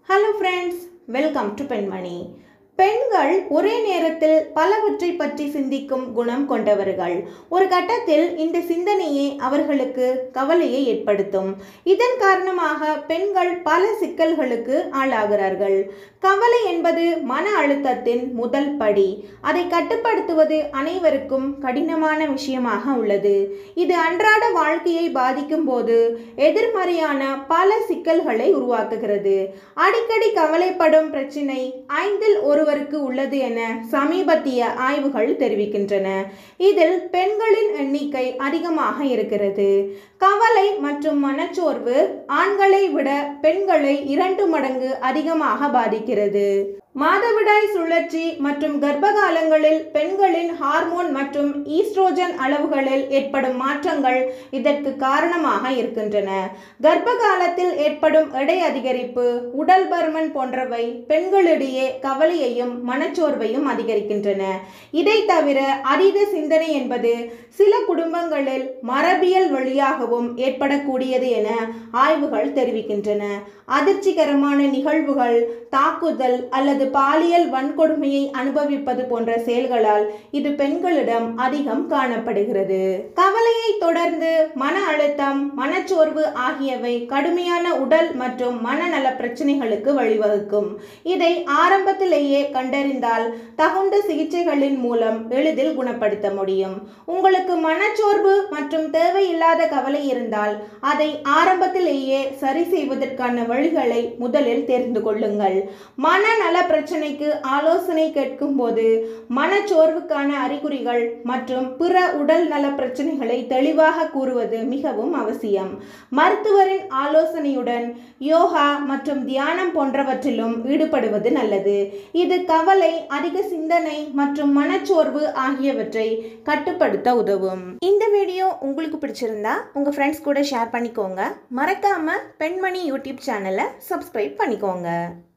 Hello friends, welcome to பெண்மணி. பெண்கள் ஒரே நேரத்தில் பலவற்றை பற்றி சிந்திக்கும் குணம் கொண்டவர்கள். ஒரு கட்டத்தில் இந்த சிந்தனையே அவர்களுக்கு கவலையை ஏற்படுத்தும். இதன் காரணமாக பெண்கள் பல சிக்கல்களுக்கு ஆளாகிறார்கள். கவலை என்பது மன அழுத்தத்தின் முதல் படி. அதை கட்டுப்படுத்துவது அனைவருக்கும் கடினமான விஷயமாக உள்ளது. இது அன்றாட வாழ்க்கையை பாதிக்கும் போது எதிர்மறையான பல சிக்கல்களை உருவாக்குகிறது. அடிக்கடி கவலைப்படும் பிரச்சினை 5இல் ஒருவருக்கு உள்ளது என சமீபத்திய ஆய்வுகள் தெரிவிக்கின்றன. இதில் பெண்களின் எண்ணிக்கை அதிகமாக இருக்கிறது. கவலை மற்றும் மனச்சோர்வு ஆண்களை விட பெண்களை 2 மடங்கு அதிகமாக பாதிக்கிறது. மாதவிடாய் சுழற்சி மற்றும் கர்ப்பகாலங்களில் பெண்களின் ஹார்மோன் மற்றும் ஈஸ்ட்ரோஜன் அளவுகளில் ஏற்படும் மாற்றங்கள் இதற்கு காரணமாக இருக்கின்றன. கர்ப்ப காலத்தில் ஏற்படும் எடை அதிகரிப்பு, உடல் பருமன் போன்றவை பெண்களிடையே கவலையையும் மனச்சோர்வையும் அதிகரிக்கின்றன. இதை தவிர அதீத சிந்தனை என்பது சில குடும்பங்களில் மரபியல் வழியாகவும் ஏற்படக்கூடியது என ஆய்வுகள் தெரிவிக்கின்றன. அதிர்ச்சிகரமான நிகழ்வுகள், தாக்குதல் அல்லது பாலியல் வன்கொடுமையை அனுபவிப்பது போன்ற செயல்களால் இது பெண்களிடம் அதிகம் காணப்படுகிறது. கவலையை தொடர்ந்து மன அழுத்தம், மனச்சோர்வு ஆகியவை கடுமையான உடல் மற்றும் மனநல பிரச்சனைகளுக்கு வழிவகுக்கும். இதை ஆரம்பத்திலேயே கண்டறிந்தால் தகுந்த சிகிச்சைகளின் மூலம் எளிதில் குணப்படுத்த முடியும். உங்களுக்கு மனச்சோர்வு மற்றும் தேவையில்லாத கவலை இருந்தால் அதை ஆரம்பத்திலேயே சரி செய்வதற்கான வழிகளை முதலில் தெரிந்து கொள்ளுங்கள். மனநல பிரச்சனைக்கு ஆலோசனை கேட்கும் போது மனச்சோர்வுக்கான அறிகுறிகள் மற்றும் பிற உடல் நல பிரச்சனைகளை தெளிவாக கூறுவது மிகவும் அவசியம். மருத்துவரின் ஆலோசனையுடன் யோகா மற்றும் தியானம் போன்றவற்றிலும் ஈடுபடுவது நல்லது. இது கவலை, அதிக சிந்தனை மற்றும் மனச்சோர்வு ஆகியவற்றை கட்டுப்படுத்த உதவும். இந்த வீடியோ உங்களுக்கு பிடிச்சிருந்தா உங்க ஃப்ரெண்ட்ஸ் கூட ஷேர் பண்ணிக்கோங்க. மறக்காம பெண்மணி யூடியூப் சேனலை சப்ஸ்கிரைப் பண்ணிக்கோங்க.